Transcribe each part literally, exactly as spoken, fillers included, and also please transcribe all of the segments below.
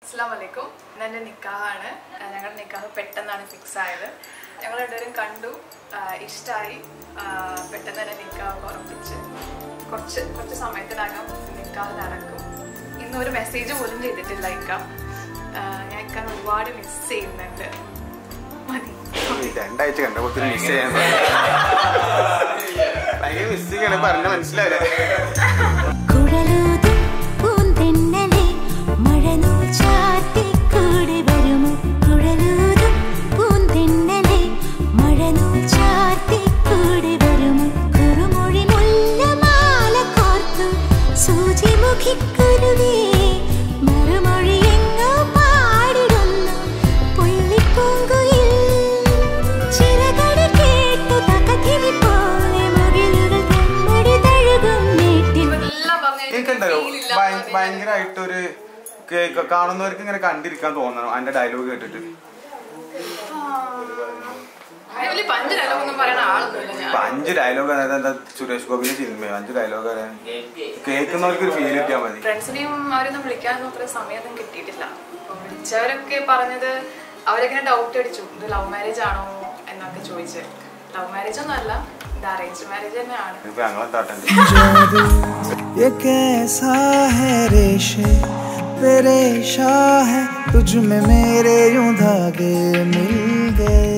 अस्सलामुअलैकुम എൻ്റെ നിക്കാഹാണ് ഞങ്ങളുടെ നിക്കാഹ് പെട്ടെന്നാണ് ഫിക്സ് ആയത് ഞങ്ങൾ രണ്ടുപേരും കണ്ടു ഇഷ്ടമായി പെട്ടെന്ന് തന്നെ നിക്കാഹ് ഉറപ്പിച്ച് കുറച്ച് കുറച്ച് സമയത്തിനകം നിക്കാഹ് നടക്കും ഇന്ന് ഒരു മെസ്സേജ് പോലും ചെയ്തിട്ടില്ല ഇക്ക ഞാൻ ഇക്കാൻ ഒരുപാട് മിസ് ചെയ്യുന്നുണ്ട് മതി രണ്ടാഴ്ച കണ്ടപ്പോൾ മിസ് ചെയ്യാൻ ഭയങ്കര മിസ്സിങ്ങാണ് പറഞ്ഞ മനസ്സിലാവില്ല ഭയങ്കരമായിട്ടൊരു കാണുന്നവർക്ക് ഇങ്ങനെ കണ്ടിരിക്കാൻ തോന്നണം അതിന്റെ ഡയലോഗ് കേട്ടിട്ട്. അഞ്ച് ഡയലോഗ് എന്താ സുരേഷ് ഗോപിന്റെ സിനിമ അഞ്ച് ഡയലോഗ് കേൾക്കുന്നവർക്ക് ഒരു ഫീൽ കിട്ടിയാൽ മതി. ഫ്രണ്ട്സിനെയും അവരൊന്നും വിളിക്കാനൊന്നും അത്ര സമയമൊന്നും കിട്ടിയിട്ടില്ല. വിളിച്ചവരൊക്കെ പറഞ്ഞത് അവരൊക്കെ ഡൗട്ട് അടിച്ചു ഇത് ലവ് മാരേജ് ആണോ എന്നൊക്കെ ചോദിച്ച്. ലവ് മാരേജ് ഒന്നും അല്ല, ഇത് അറേഞ്ച് മാരേജ് തന്നെയാണ്. ഞങ്ങളെ താട്ടണ്ട് ये कैसा है रेशे तेरे शाह है तुझ में मेरे यूं धागे मिल गए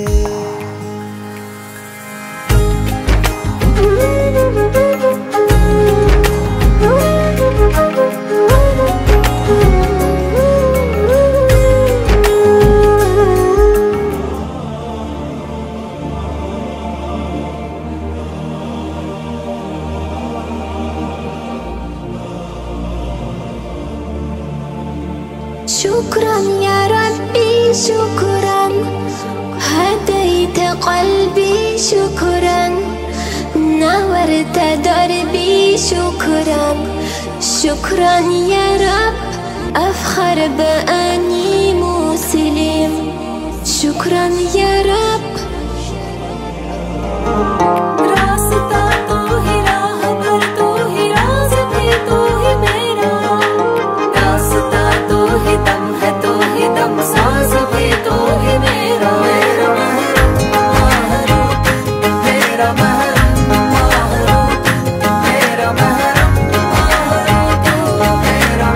شكرا يا ربي شكرا هديت قلبي شكرا نورت دربي شكرا شكرا يا رب أفخر بأني مسلم شكرا يا رب रास्ता तो ही राह पर तो ही राज भी तो ही मेरा रास्ता तो ही दम है तो ही दम साज भी तो ही मेरा मेरा महरूम मेरा महरूम मेरा महरूम मेरा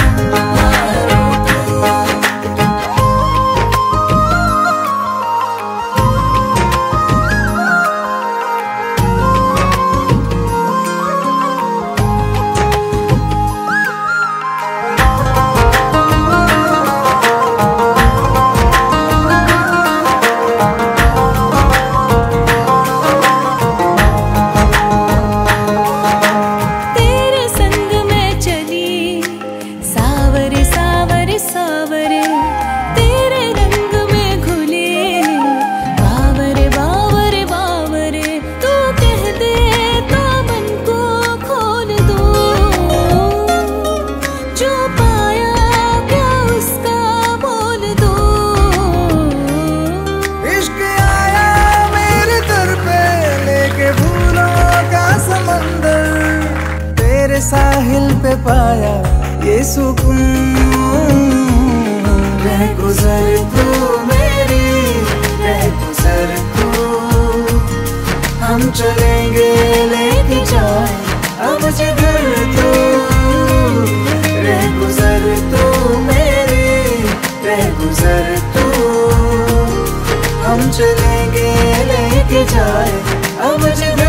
साहिल पे पाया ये सुकून रह गुजर तू मेरी रह गुजर तू हम चलेंगे लेके जाए अब जिधर तू रह गुजर तू मेरी रह गुजर तू हम चलेंगे लेके जाए अब जिधर